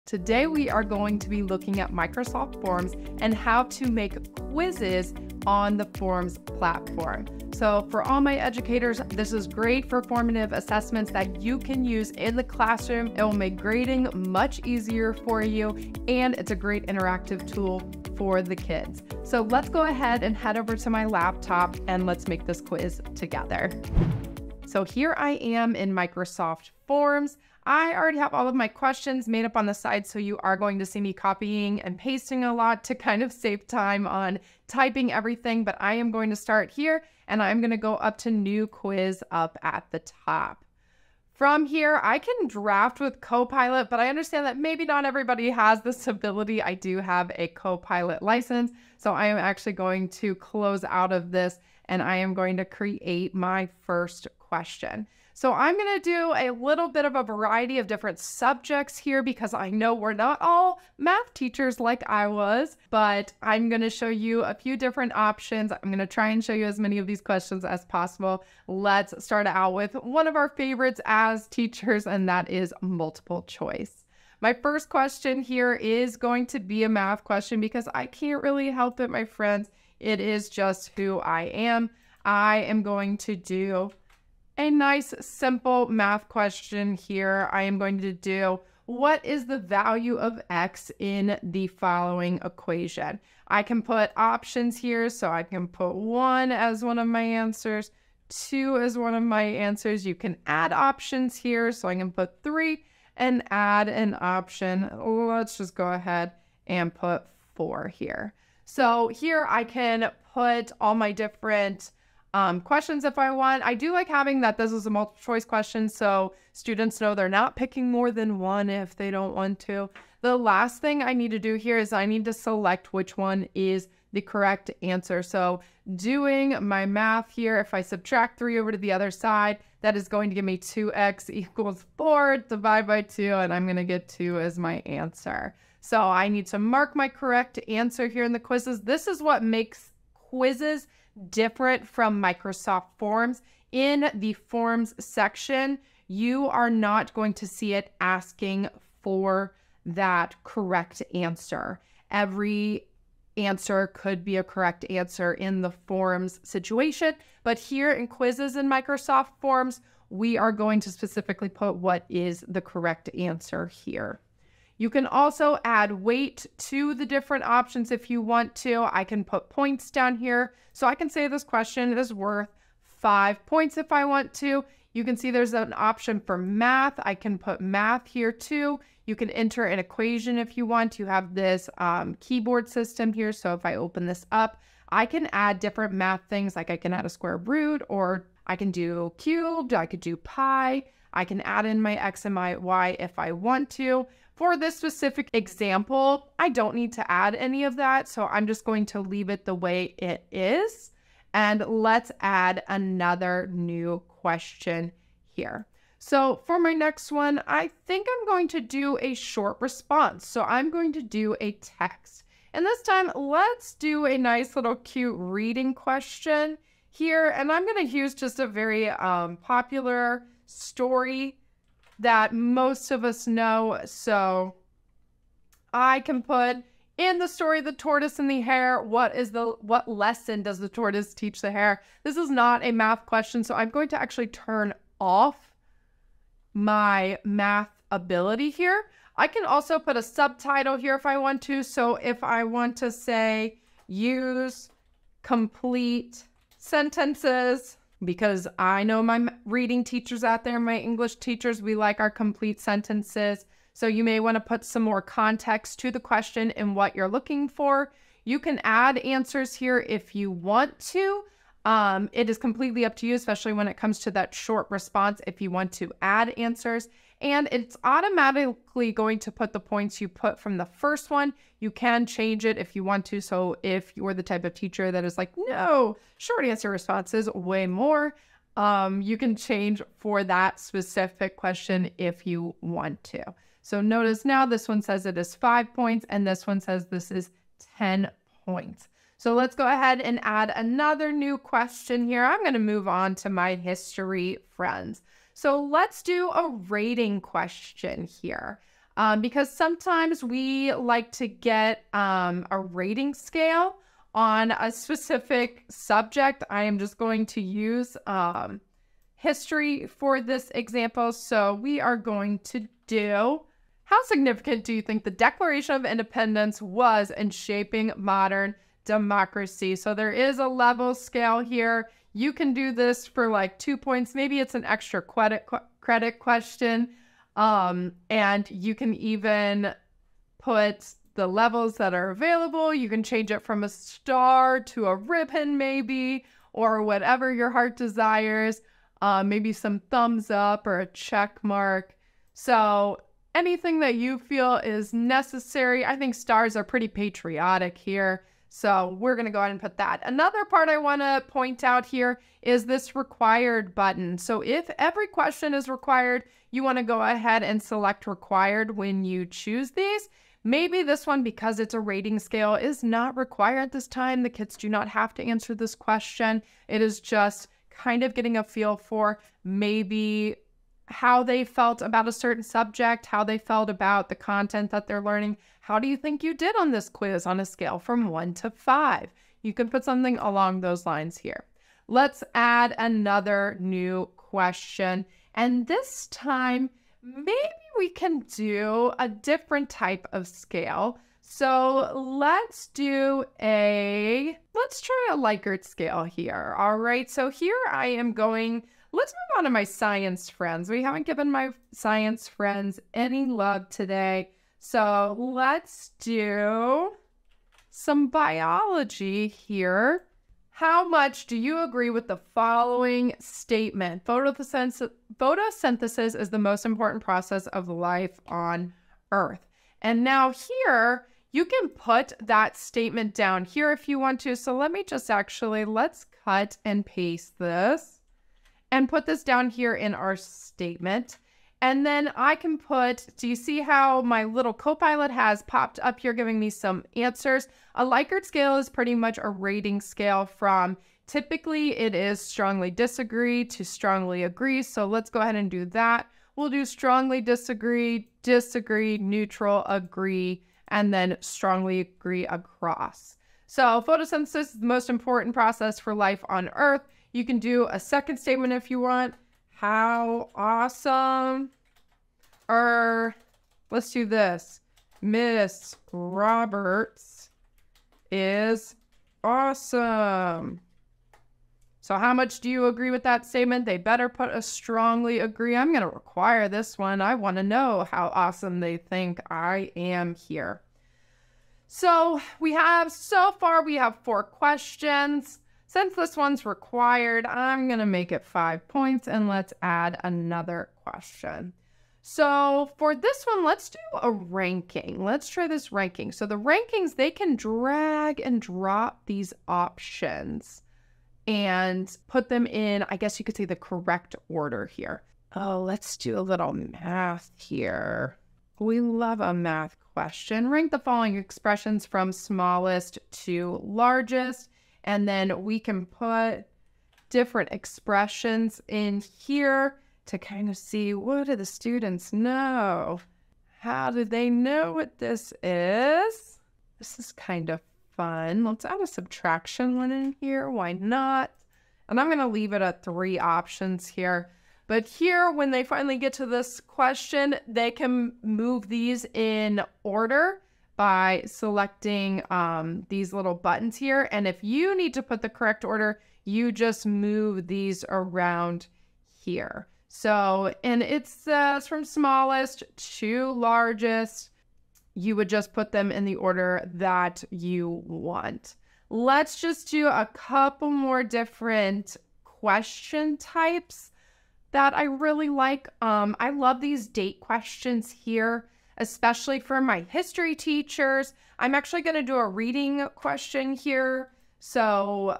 Today we are going to be looking at Microsoft Forms and how to make quizzes on the Forms platform. So for all my educators, this is great for formative assessments that you can use in the classroom. It will make grading much easier for you, and it's a great interactive tool for the kids. So let's go ahead and head over to my laptop and let's make this quiz together. So here I am in Microsoft Forms. I already have all of my questions made up on the side, so you are going to see me copying and pasting a lot to kind of save time on typing everything, but I am going to start here and I'm going to go up to new quiz up at the top. From here, I can draft with Copilot, but I understand that maybe not everybody has this ability. I do have a Copilot license, so I am actually going to close out of this and I am going to create my first question. So I'm going to do a little bit of a variety of different subjects here because I know we're not all math teachers like I was, but I'm going to show you a few different options. I'm going to try and show you as many of these questions as possible. Let's start out with one of our favorites as teachers, and that is multiple choice. My first question here is going to be a math question because I can't really help it, my friends. It is just who I am. I am going to do a nice simple math question here. I am going to do, what is the value of x in the following equation? I can put options here, so I can put 1 as one of my answers, 2 as one of my answers. You can add options here, so I can put 3 and add an option. Let's just go ahead and put 4 here. So here I can put all my different questions if I want. I do like having that this is a multiple choice question, so students know they're not picking more than one if they don't want to. The last thing I need to do here is I need to select which one is the correct answer. So doing my math here, if I subtract 3 over to the other side, that is going to give me 2x equals 4, divide by 2, and I'm going to get 2 as my answer. So I need to mark my correct answer here in the quizzes. This is what makes quizzes different from Microsoft Forms. In the Forms section, you are not going to see it asking for that correct answer. Every answer could be a correct answer in the Forms situation, but here in quizzes in Microsoft Forms, we are going to specifically put what is the correct answer here. You can also add weight to the different options if you want to. I can put points down here. So I can say this question is worth 5 points if I want to. You can see there's an option for math. I can put math here too. You can enter an equation if you want. You have this keyboard system here. So if I open this up, I can add different math things, like I can add a square root, or I can do cubed, I could do pi. I can add in my x and my y if I want to. For this specific example, I don't need to add any of that, so I'm just going to leave it the way it is. And let's add another new question here. So for my next one, I think I'm going to do a short response. So I'm going to do a text. And this time, let's do a nice little cute reading question here. And I'm going to use just a very popular story that most of us know. So I can put in the story, The Tortoise and the Hare, what lesson does the tortoise teach the hare? This is not a math question, so I'm going to actually turn off my math ability here. I can also put a subtitle here if I want to. So if I want to say, use complete sentences, because I know my reading teachers out there, my English teachers, we like our complete sentences. So you may want to put some more context to the question and what you're looking for. You can add answers here if you want to. It is completely up to you, especially when it comes to that short response, if you want to add answers. And it's automatically going to put the points you put from the first one. You can change it if you want to. So if you're the type of teacher that is like, no, short answer responses, way more, you can change for that specific question if you want to. So notice now this one says it is 5 points and this one says this is 10 points. So let's go ahead and add another new question here. I'm going to move on to my history friends. So let's do a rating question here. because sometimes we like to get a rating scale on a specific subject. I am just going to use history for this example. So we are going to do, how significant do you think the Declaration of Independence was in shaping modern democracy? So there is a level scale here. You can do this for like 2 points. Maybe it's an extra credit question. And you can even put the levels that are available. You can change it from a star to a ribbon maybe, or whatever your heart desires. Maybe some thumbs up or a check mark. So anything that you feel is necessary. I think stars are pretty patriotic here. So we're going to go ahead and put that. Another part I want to point out here is this required button. So if every question is required, you want to go ahead and select required when you choose these. Maybe this one, because it's a rating scale, is not required this time. The kids do not have to answer this question. It is just kind of getting a feel for maybe how they felt about a certain subject, how they felt about the content that they're learning. How do you think you did on this quiz on a scale from 1 to 5? You can put something along those lines here. Let's add another new question. And this time, maybe we can do a different type of scale. So let's try a Likert scale here. All right, so here I am going, let's move on to my science friends. We haven't given my science friends any love today. So let's do some biology here. How much do you agree with the following statement? Photosynthesis is the most important process of life on Earth. And now here, you can put that statement down here if you want to. So let me just let's cut and paste this and put this down here in our statement. And then I can put, do you see how my little Copilot has popped up here giving me some answers? A Likert scale is pretty much a rating scale from, typically it is strongly disagree to strongly agree. So let's go ahead and do that. We'll do strongly disagree, disagree, neutral, agree, and then strongly agree across. So photosynthesis is the most important process for life on Earth. You can do a second statement if you want. How awesome. Or let's do this. Miss Roberts is awesome. So how much do you agree with that statement? They better put a strongly agree. I'm going to require this one. I want to know how awesome they think I am here. So far we have 4 questions. Since this one's required, I'm going to make it 5 points, and let's add another question. So for this one, let's do a ranking. Let's try this ranking. So the rankings, they can drag and drop these options and put them in, I guess you could say, the correct order here. Oh, let's do a little math here. We love a math question. Rank the following expressions from smallest to largest. And then we can put different expressions in here to kind of see, what do the students know? How do they know what this is? This is kind of fun. Let's add a subtraction one in here. Why not? And I'm going to leave it at 3 options here. But here, when they finally get to this question, they can move these in order by selecting these little buttons here. And if you need to put the correct order, you just move these around here. So, and it says from smallest to largest, you would just put them in the order that you want. Let's just do a couple more different question types that I really like. I love these date questions here, especially for my history teachers. I'm actually going to do a reading question here. So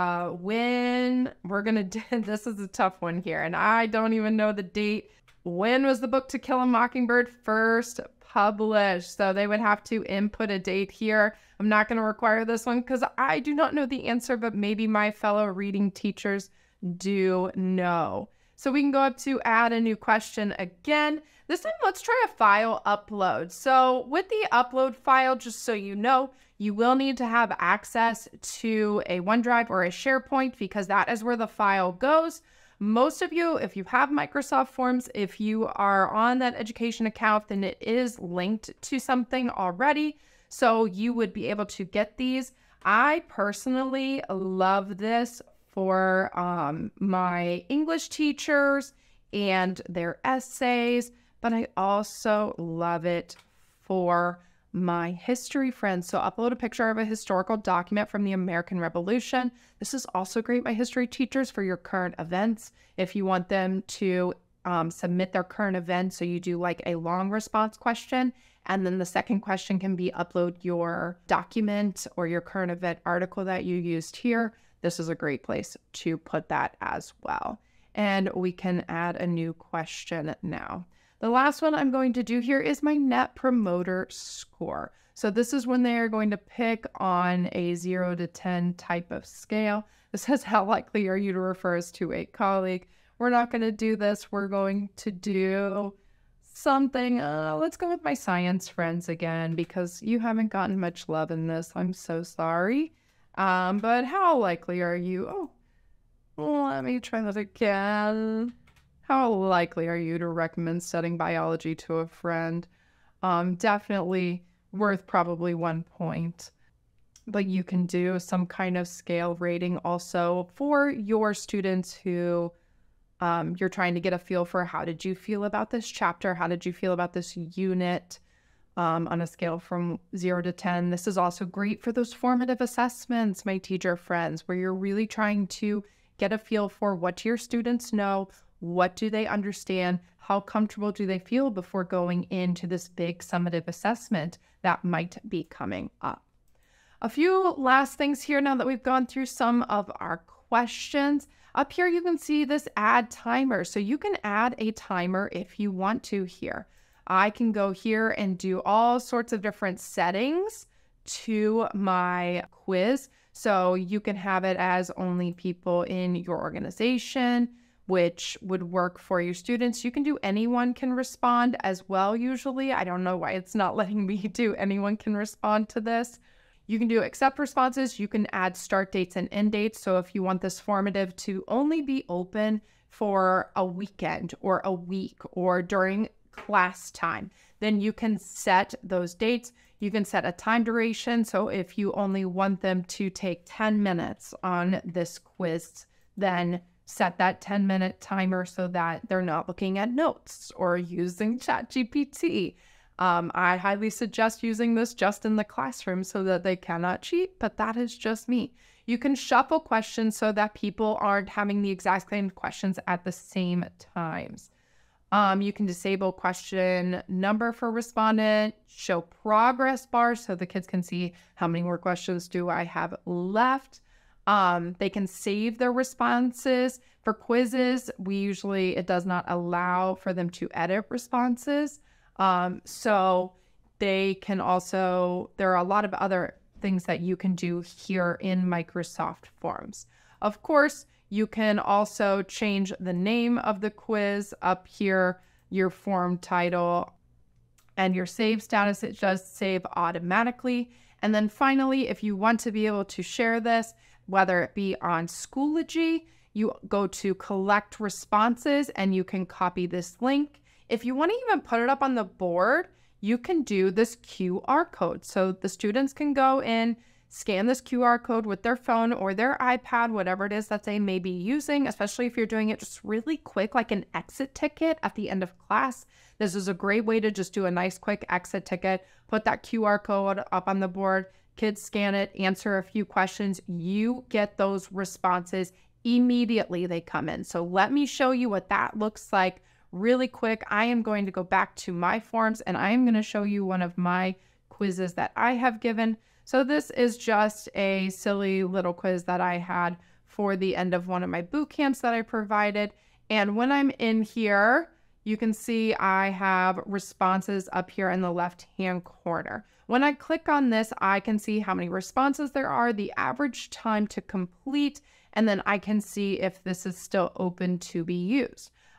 when we're going to do, this is a tough one here, and I don't even know the date. When was the book To Kill a Mockingbird first published? So they would have to input a date here. I'm not going to require this one because I do not know the answer, but maybe my fellow reading teachers do know. So we can go up to add a new question again. This time, let's try a file upload. So with the upload file, just so you know, you will need to have access to a OneDrive or a SharePoint because that is where the file goes. Most of you, if you have Microsoft Forms, if you are on that education account, then it is linked to something already. So you would be able to get these. I personally love this for my English teachers and their essays, but I also love it for my history friends. So upload a picture of a historical document from the American Revolution. This is also great, my history teachers, for your current events. If you want them to submit their current event, so you do like a long response question, and then the second question can be upload your document or your current event article that you used here. This is a great place to put that as well. And we can add a new question now. The last one I'm going to do here is my Net Promoter Score. So this is when they are going to pick on a 0 to 10 type of scale. This says, how likely are you to refer us to a colleague? We're not going to do this. We're going to do something. Let's go with my science friends again, because you haven't gotten much love in this. I'm so sorry. But how likely are you? Oh, let me try that again. How likely are you to recommend studying biology to a friend? Definitely worth probably 1 point. But you can do some kind of scale rating also for your students who you're trying to get a feel for. How did you feel about this chapter? How did you feel about this unit on a scale from 0 to 10? This is also great for those formative assessments, my teacher friends, where you're really trying to get a feel for what do your students know, what do they understand, how comfortable do they feel before going into this big summative assessment that might be coming up. A few last things here now that we've gone through some of our questions. Up here you can see this add timer. So you can add a timer if you want to here. I can go here and do all sorts of different settings to my quiz. So you can have it as only people in your organization, which would work for your students. You can do anyone can respond as well usually. I don't know why it's not letting me do anyone can respond to this. You can do accept responses. You can add start dates and end dates. So if you want this formative to only be open for a weekend or a week or during class time, then you can set those dates. You can set a time duration. So if you only want them to take 10 minutes on this quiz, then set that 10-minute timer so that they're not looking at notes or using ChatGPT. I highly suggest using this just in the classroom so that they cannot cheat, but that is just me. You can shuffle questions so that people aren't having the exact same questions at the same times. You can disable question number for respondent, show progress bar so the kids can see how many more questions do I have left. They can save their responses. For quizzes, it does not allow for them to edit responses. So they can also, there are a lot of other things that you can do here in Microsoft Forms. Of course, you can also change the name of the quiz up here, your form title, and your save status. It does save automatically. And then finally, if you want to be able to share this, whether it be on Schoology, you go to collect responses and you can copy this link. If you want to even put it up on the board, you can do this QR code. So the students can go in, scan this QR code with their phone or their iPad, whatever it is that they may be using, especially if you're doing it just really quick, like an exit ticket at the end of class. This is a great way to just do a nice quick exit ticket, put that QR code up on the board, kids scan it, answer a few questions, you get those responses immediately they come in. So let me show you what that looks like really quick. I am going to go back to my forms and I am going to show you one of my quizzes that I have given. So this is just a silly little quiz that I had for the end of one of my boot camps that I provided. And when I'm in here, you can see I have responses up here in the left-hand corner. When I click on this, I can see how many responses there are, the average time to complete, and then I can see if this is still open to be used.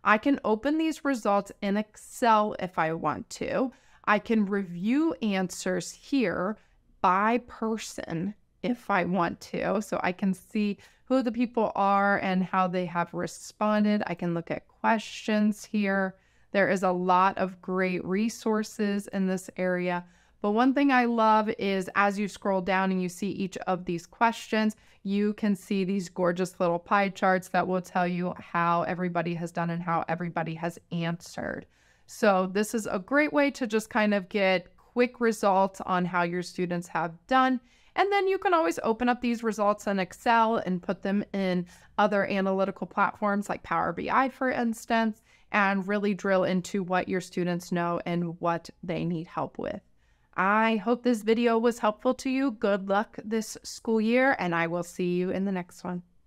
I can open these results in Excel if I want to. I can review answers here by person if I want to. So I can see who the people are and how they have responded. I can look at questions here. There is a lot of great resources in this area. But one thing I love is as you scroll down and you see each of these questions, you can see these gorgeous little pie charts that will tell you how everybody has done and how everybody has answered. So this is a great way to just kind of get quick results on how your students have done. And then you can always open up these results in Excel and put them in other analytical platforms like Power BI, for instance, and really drill into what your students know and what they need help with. I hope this video was helpful to you. Good luck this school year, and I will see you in the next one.